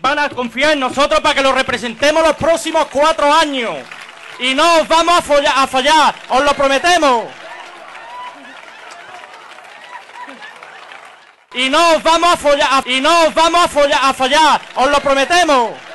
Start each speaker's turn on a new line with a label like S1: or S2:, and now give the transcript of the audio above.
S1: van a confiar en nosotros para que lo representemos los próximos 4 años. Y no os vamos a fallar, os lo prometemos. Y no os vamos a fallar, os lo prometemos.